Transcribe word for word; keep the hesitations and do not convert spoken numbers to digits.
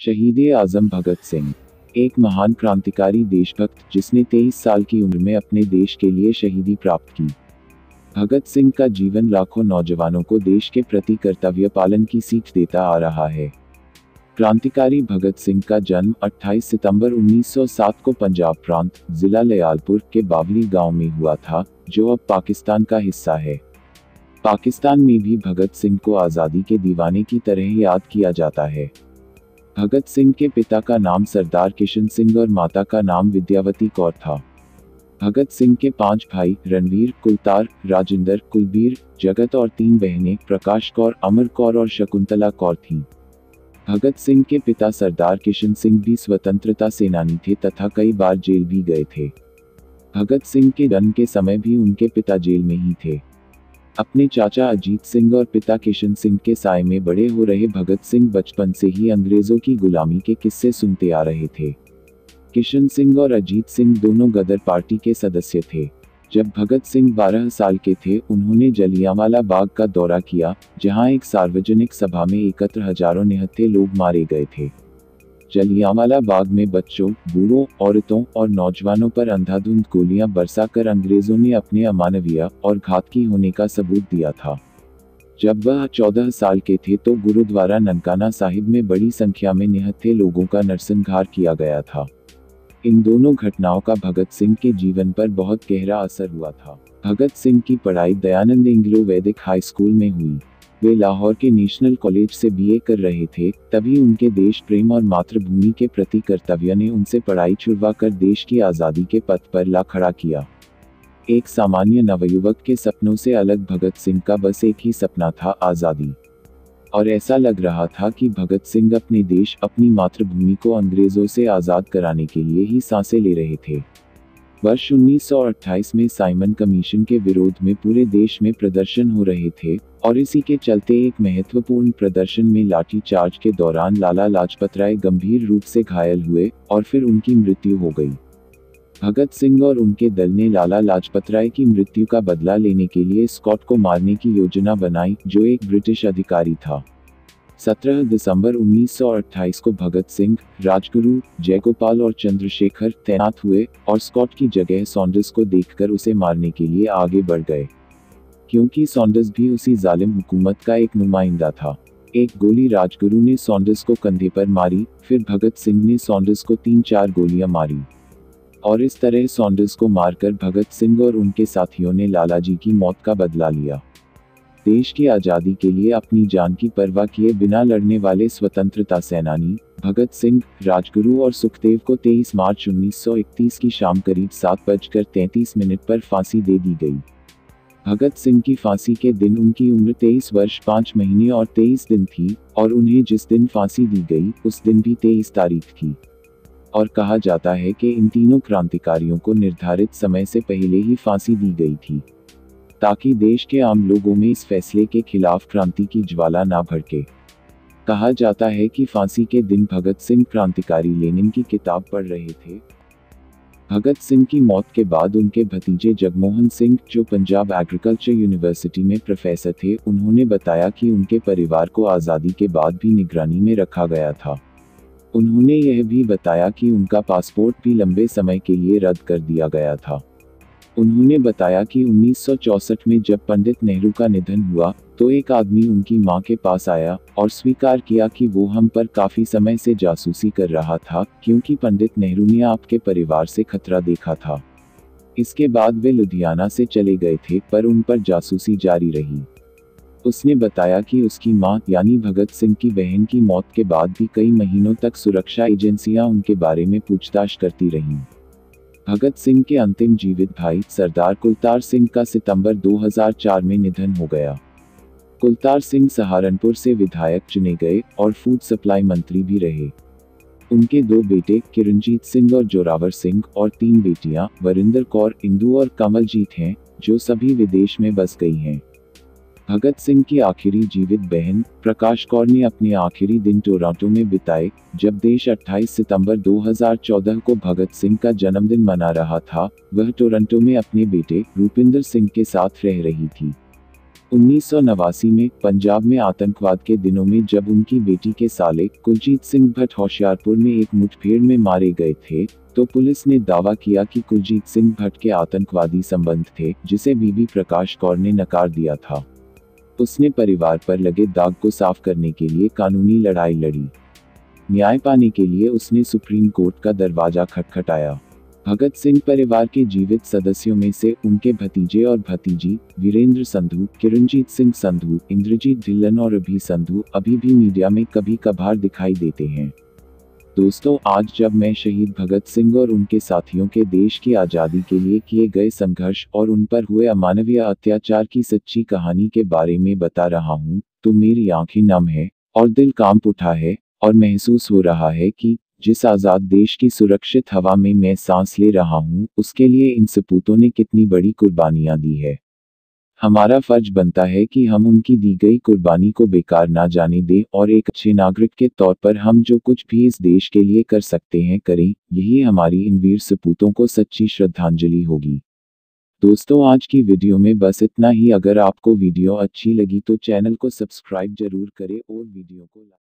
शहीद-ए-आज़म भगत सिंह एक महान क्रांतिकारी देशभक्त जिसने तेईस साल की उम्र में अपने देश के लिए शहीदी प्राप्त की। भगत सिंह का जीवन लाखों नौजवानों को देश के प्रति कर्तव्य पालन की सीख देता आ रहा है। क्रांतिकारी भगत सिंह का जन्म अट्ठाईस सितंबर उन्नीस सौ सात को पंजाब प्रांत, जिला लयालपुर के बावली गांव में हुआ था, जो अब पाकिस्तान का हिस्सा है। पाकिस्तान में भी भगत सिंह को आज़ादी के दीवाने की तरह याद किया जाता है। भगत सिंह के पिता का नाम सरदार किशन सिंह और माता का नाम विद्यावती कौर था। भगत सिंह के पांच भाई रणवीर, कुलतार, राजिंदर, कुलबीर, जगत और तीन बहनें प्रकाश कौर, अमर कौर और शकुंतला कौर थीं। भगत सिंह के पिता सरदार किशन सिंह भी स्वतंत्रता सेनानी थे तथा कई बार जेल भी गए थे। भगत सिंह के जन्म के समय भी उनके पिता जेल में ही थे। अपने चाचा अजीत सिंह और पिता किशन सिंह के साए में बड़े हो रहे भगत सिंह बचपन से ही अंग्रेजों की गुलामी के किस्से सुनते आ रहे थे। किशन सिंह और अजीत सिंह दोनों गदर पार्टी के सदस्य थे। जब भगत सिंह बारह साल के थे, उन्होंने जलियांवाला बाग का दौरा किया, जहां एक सार्वजनिक सभा में एकत्र हजारों निहत्थे लोग मारे गए थे। जलियांवाला बाग में बच्चों, बूढ़ों, औरतों और नौजवानों पर अंधाधुंध गोलियां बरसाकर अंग्रेजों ने अपने अमानवीय और घातकी होने का सबूत दिया था। जब वह चौदह साल के थे तो गुरुद्वारा ननकाना साहिब में बड़ी संख्या में निहत्थे लोगों का नरसंहार किया गया था। इन दोनों घटनाओं का भगत सिंह के जीवन पर बहुत गहरा असर हुआ था। भगत सिंह की पढ़ाई Dayanand Anglo Vedic high school में हुई। वे लाहौर के नेशनल कॉलेज से बीए कर रहे थे, तभी उनके देश प्रेम और मातृभूमि के प्रति कर्तव्य ने उनसे पढ़ाई छुड़वा कर देश की आज़ादी के पथ पर ला खड़ा किया। एक सामान्य नवयुवक के सपनों से अलग भगत सिंह का बस एक ही सपना था, आज़ादी। और ऐसा लग रहा था कि भगत सिंह अपने देश, अपनी मातृभूमि को अंग्रेजों से आज़ाद कराने के लिए ही सांसें ले रहे थे। वर्ष उन्नीस सौ अट्ठाईस में साइमन कमीशन के विरोध में पूरे देश में प्रदर्शन हो रहे थे, और इसी के चलते एक महत्वपूर्ण प्रदर्शन में लाठीचार्ज के दौरान लाला लाजपत राय गंभीर रूप से घायल हुए और फिर उनकी मृत्यु हो गई। भगत सिंह और उनके दल ने लाला लाजपत राय की मृत्यु का बदला लेने के लिए स्कॉट को मारने की योजना बनाई, जो एक ब्रिटिश अधिकारी था। सत्रह दिसंबर उन्नीस सौ अट्ठाईस को भगत सिंह, राजगुरु, जयगोपाल और चंद्रशेखर तैनात हुए और स्कॉट की जगह सॉन्डर्स को देखकर उसे मारने के लिए आगे बढ़ गए, क्योंकि सॉन्डर्स भी उसी जालिम हुकूमत का एक नुमाइंदा था। एक गोली राजगुरु ने सॉन्डर्स को कंधे पर मारी, फिर भगत सिंह ने सॉन्डर्स को तीन चार गोलियां मारी, और इस तरह सॉन्डर्स को मारकर भगत सिंह और उनके साथियों ने लालाजी की मौत का बदला लिया। देश की आज़ादी के लिए अपनी जान की परवाह किए बिना लड़ने वाले स्वतंत्रता सेनानी भगत सिंह, राजगुरु और सुखदेव को तेईस मार्च उन्नीस सौ इकतीस की शाम करीब सात बजकर तैंतीस मिनट पर फांसी दे दी गई। भगत सिंह की फांसी के दिन उनकी उम्र तेईस वर्ष पाँच महीने और तेईस दिन थी, और उन्हें जिस दिन फांसी दी गई उस दिन भी तेईस तारीख थी। और कहा जाता है कि इन तीनों क्रांतिकारियों को निर्धारित समय से पहले ही फांसी दी गई थी, ताकि देश के आम लोगों में इस फैसले के खिलाफ क्रांति की ज्वाला ना भड़के। कहा जाता है कि फांसी के दिन भगत सिंह क्रांतिकारी लेनिन की किताब पढ़ रहे थे। भगत सिंह की मौत के बाद उनके भतीजे जगमोहन सिंह, जो पंजाब एग्रीकल्चर यूनिवर्सिटी में प्रोफेसर थे, उन्होंने बताया कि उनके परिवार को आज़ादी के बाद भी निगरानी में रखा गया था। उन्होंने यह भी बताया कि उनका पासपोर्ट भी लंबे समय के लिए रद्द कर दिया गया था। उन्होंने बताया कि उन्नीस सौ चौसठ में जब पंडित नेहरू का निधन हुआ, तो एक आदमी उनकी मां के पास आया और स्वीकार किया कि वो हम पर काफी समय से जासूसी कर रहा था, क्योंकि पंडित नेहरू ने आपके परिवार से खतरा देखा था। इसके बाद वे लुधियाना से चले गए थे, पर उन पर जासूसी जारी रही। उसने बताया कि उसकी मां यानी भगत सिंह की बहन की मौत के बाद भी कई महीनों तक सुरक्षा एजेंसियां उनके बारे में पूछताछ करती रहीं। भगत सिंह के अंतिम जीवित भाई सरदार कुलतार सिंह का सितंबर दो हज़ार चार में निधन हो गया। कुलतार सिंह सहारनपुर से विधायक चुने गए और फूड सप्लाई मंत्री भी रहे। उनके दो बेटे किरणजीत सिंह और जोरावर सिंह और तीन बेटियां वरिंदर कौर, इंदु और कमलजीत हैं, जो सभी विदेश में बस गई हैं। भगत सिंह की आखिरी जीवित बहन प्रकाश कौर ने अपने आखिरी दिन टोरंटो में बिताए, जब देश अट्ठाईस सितंबर दो हज़ार चौदह को भगत सिंह का जन्मदिन मना रहा था। वह टोरंटो में अपने बेटे रूपिंदर सिंह के साथ रह रही थी। उन्नीस सौ नवासी में पंजाब में आतंकवाद के दिनों में जब उनकी बेटी के साले कुलजीत सिंह भट्ट होशियारपुर में एक मुठभेड़ में मारे गए थे, तो पुलिस ने दावा किया कि कुलजीत सिंह भट्ट के आतंकवादी संबंध थे, जिसे बीबी प्रकाश कौर ने नकार दिया था। उसने परिवार पर लगे दाग को साफ करने के लिए कानूनी लड़ाई लड़ी। न्याय पाने के लिए उसने सुप्रीम कोर्ट का दरवाजा खटखटाया। भगत सिंह परिवार के जीवित सदस्यों में से उनके भतीजे और भतीजी वीरेंद्र संधू, किरणजीत सिंह संधू, इंद्रजीत ढिल्लन और अभी संधू अभी भी मीडिया में कभी कभार दिखाई देते हैं। दोस्तों, आज जब मैं शहीद भगत सिंह और उनके साथियों के देश की आज़ादी के लिए किए गए संघर्ष और उन पर हुए अमानवीय अत्याचार की सच्ची कहानी के बारे में बता रहा हूँ, तो मेरी आंखें नम है और दिल कांप उठा है और महसूस हो रहा है कि जिस आज़ाद देश की सुरक्षित हवा में मैं सांस ले रहा हूँ, उसके लिए इन सपूतों ने कितनी बड़ी कुर्बानियाँ दी है। हमारा फर्ज बनता है कि हम उनकी दी गई कुर्बानी को बेकार ना जाने दें और एक अच्छे नागरिक के तौर पर हम जो कुछ भी इस देश के लिए कर सकते हैं करें। यही हमारी इन वीर सपूतों को सच्ची श्रद्धांजलि होगी। दोस्तों, आज की वीडियो में बस इतना ही। अगर आपको वीडियो अच्छी लगी तो चैनल को सब्सक्राइब जरूर करें और वीडियो को लाइक